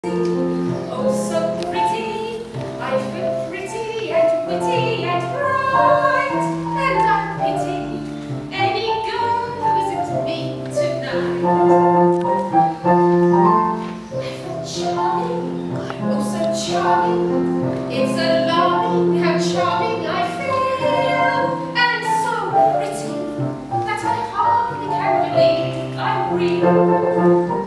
Oh, so pretty, I feel pretty and witty and bright, and I pity any girl who isn't me tonight. I feel charming, oh so charming, it's alarming how charming I feel, and so pretty that I hardly can believe I'm real.